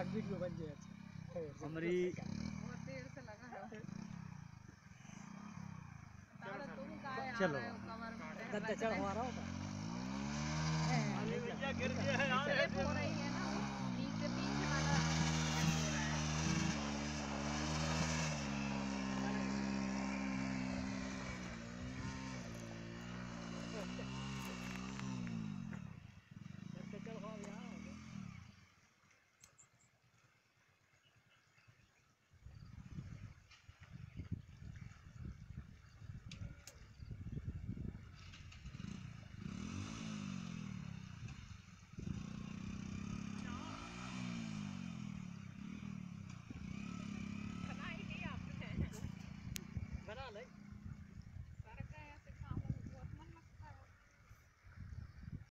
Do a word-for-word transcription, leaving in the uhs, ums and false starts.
आज वीडियो बन जाए हमारी देर से लगा है। चलो दत्ता चढ़ हमारा होगा। भैया गिर गया।